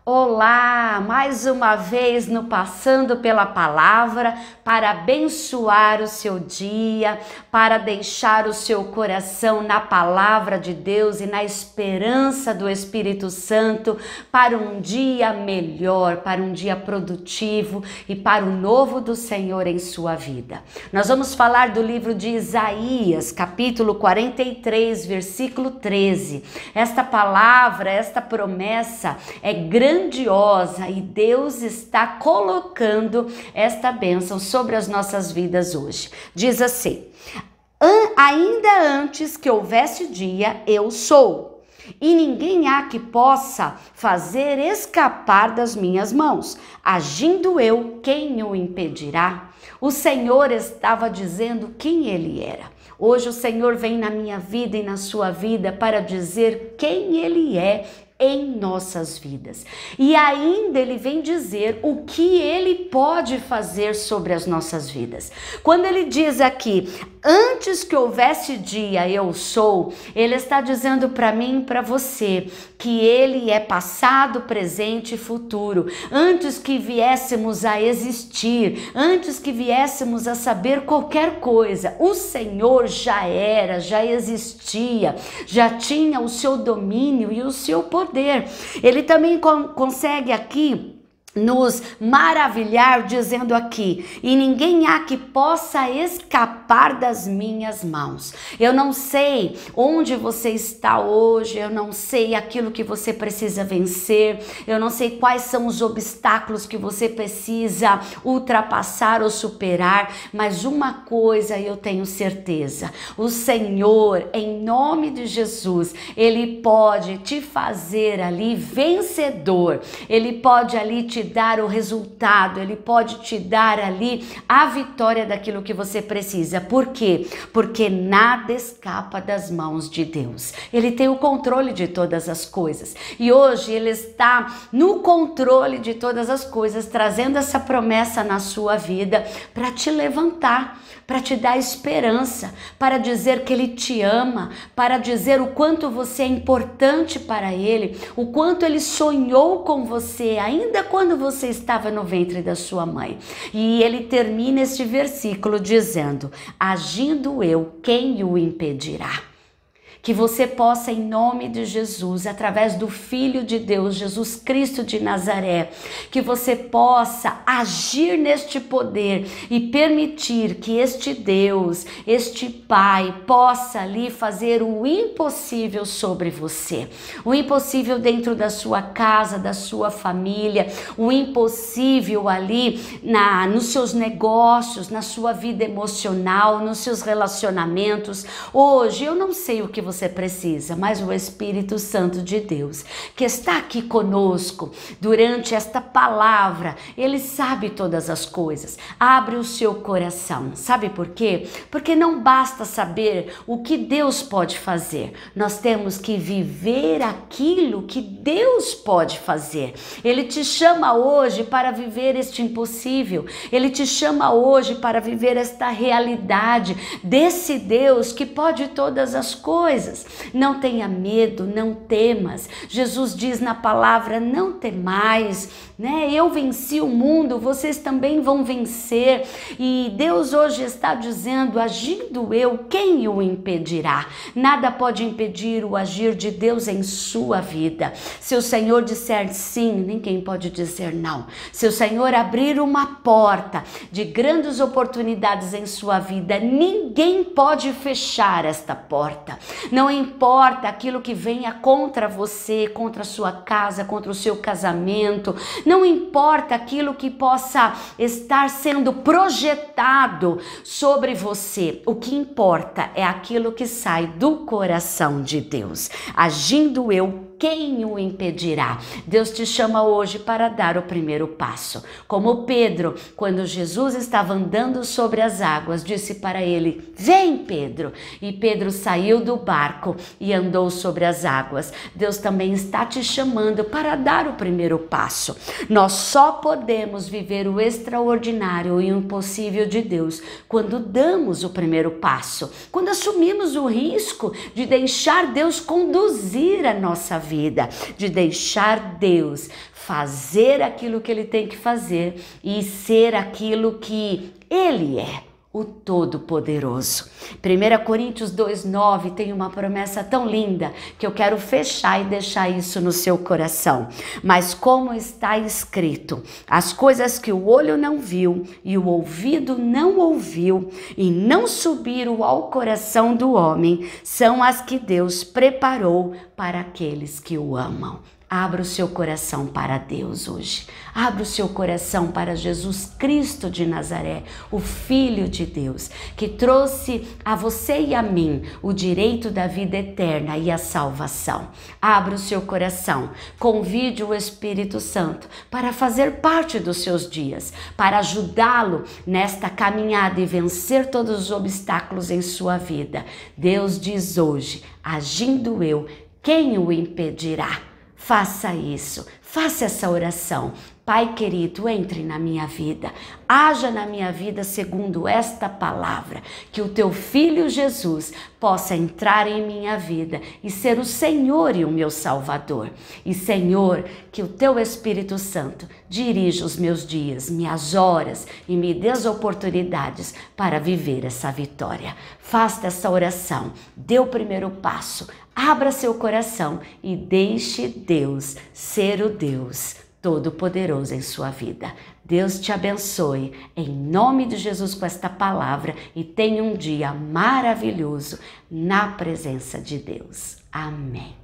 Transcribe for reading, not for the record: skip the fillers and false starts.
Olá, mais uma vez no Passando pela Palavra, para abençoar o seu dia, para deixar o seu coração na palavra de Deus e na esperança do Espírito Santo, para um dia melhor, para um dia produtivo e para o novo do Senhor em sua vida. Nós vamos falar do livro de Isaías, capítulo 43, versículo 13. Esta palavra, esta promessa é grandiosa e Deus está colocando esta bênção sobre as nossas vidas hoje. Diz assim: ainda antes que houvesse dia, eu sou, e ninguém há que possa fazer escapar das minhas mãos. Agindo eu, quem o impedirá? O Senhor estava dizendo quem ele era. Hoje o Senhor vem na minha vida e na sua vida para dizer quem ele é em nossas vidas. E ainda ele vem dizer o que ele pode fazer sobre as nossas vidas. Quando ele diz aqui, antes que houvesse dia, eu sou, ele está dizendo para mim e para você que ele é passado, presente e futuro. Antes que viéssemos a existir, antes que viéssemos a saber qualquer coisa, o Senhor já era, já existia, já tinha o seu domínio e o seu poder. Ele também consegue aqui nos maravilhar dizendo aqui: e ninguém há que possa escapar das minhas mãos. Eu não sei onde você está hoje, eu não sei aquilo que você precisa vencer, eu não sei quais são os obstáculos que você precisa ultrapassar ou superar, mas uma coisa eu tenho certeza: o Senhor, em nome de Jesus, ele pode te fazer ali vencedor, ele pode ali te dar o resultado, ele pode te dar ali a vitória daquilo que você precisa. Por quê? Porque nada escapa das mãos de Deus. Ele tem o controle de todas as coisas. E hoje ele está no controle de todas as coisas, trazendo essa promessa na sua vida para te levantar, para te dar esperança, para dizer que ele te ama, para dizer o quanto você é importante para ele, o quanto ele sonhou com você, ainda quando você estava no ventre da sua mãe. E ele termina este versículo dizendo: agindo eu, quem o impedirá? Que você possa, em nome de Jesus, através do Filho de Deus, Jesus Cristo de Nazaré, que você possa agir neste poder e permitir que este Deus, este Pai, possa ali fazer o impossível sobre você. O impossível dentro da sua casa, da sua família, o impossível ali nos seus negócios, na sua vida emocional, nos seus relacionamentos. Hoje, eu não sei o que você precisa, mas o Espírito Santo de Deus, que está aqui conosco durante esta palavra, ele sabe todas as coisas. Abre o seu coração. Sabe por quê? Porque não basta saber o que Deus pode fazer. Nós temos que viver aquilo que Deus pode fazer. Ele te chama hoje para viver este impossível. Ele te chama hoje para viver esta realidade desse Deus que pode todas as coisas. Não tenha medo, não temas. Jesus diz na palavra: não temais, né? Eu venci o mundo, vocês também vão vencer. E Deus hoje está dizendo: agindo eu, quem o impedirá? Nada pode impedir o agir de Deus em sua vida. Se o Senhor disser sim, ninguém pode dizer não. Se o Senhor abrir uma porta de grandes oportunidades em sua vida, ninguém pode fechar esta porta. Não importa aquilo que venha contra você, contra a sua casa, contra o seu casamento, não importa aquilo que possa estar sendo projetado sobre você. O que importa é aquilo que sai do coração de Deus. Agindo eu, quem o impedirá? Deus te chama hoje para dar o primeiro passo. Como Pedro, quando Jesus estava andando sobre as águas, disse para ele: vem, Pedro. E Pedro saiu do barco e andou sobre as águas. Deus também está te chamando para dar o primeiro passo. Nós só podemos viver o extraordinário e o impossível de Deus quando damos o primeiro passo, quando assumimos o risco de deixar Deus conduzir a nossa vida. vida, de deixar Deus fazer aquilo que Ele tem que fazer e ser aquilo que Ele é. O Todo-Poderoso. 1 Coríntios 2,9 tem uma promessa tão linda que eu quero fechar e deixar isso no seu coração. Mas como está escrito, as coisas que o olho não viu e o ouvido não ouviu e não subiram ao coração do homem, são as que Deus preparou para aqueles que o amam. Abra o seu coração para Deus hoje. Abra o seu coração para Jesus Cristo de Nazaré, o Filho de Deus, que trouxe a você e a mim o direito da vida eterna e a salvação. Abra o seu coração, convide o Espírito Santo para fazer parte dos seus dias, para ajudá-lo nesta caminhada e vencer todos os obstáculos em sua vida. Deus diz hoje, agindo eu, quem o impedirá? Faça isso, faça essa oração. Pai querido, entre na minha vida, haja na minha vida segundo esta palavra, que o teu Filho Jesus possa entrar em minha vida e ser o Senhor e o meu Salvador. E Senhor, que o teu Espírito Santo dirija os meus dias, minhas horas e me dê as oportunidades para viver essa vitória. Faça essa oração, dê o primeiro passo, abra seu coração e deixe Deus ser o Deus Todo-Poderoso em sua vida. Deus te abençoe em nome de Jesus com esta palavra e tenha um dia maravilhoso na presença de Deus. Amém.